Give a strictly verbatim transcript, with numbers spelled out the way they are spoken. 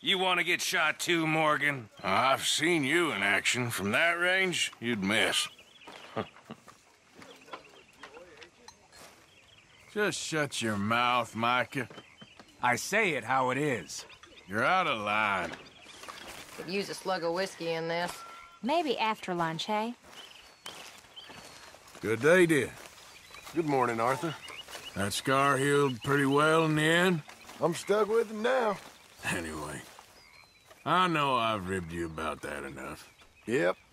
You want to get shot too, Morgan? I've seen you in action. From that range, you'd miss. Just shut your mouth, Micah. I say it how it is. You're out of line. Could use a slug of whiskey in this. Maybe after lunch, hey? Good day, dear. Good morning, Arthur. That scar healed pretty well in the end? I'm stuck with him now. Anyway, I know I've ribbed you about that enough. Yep,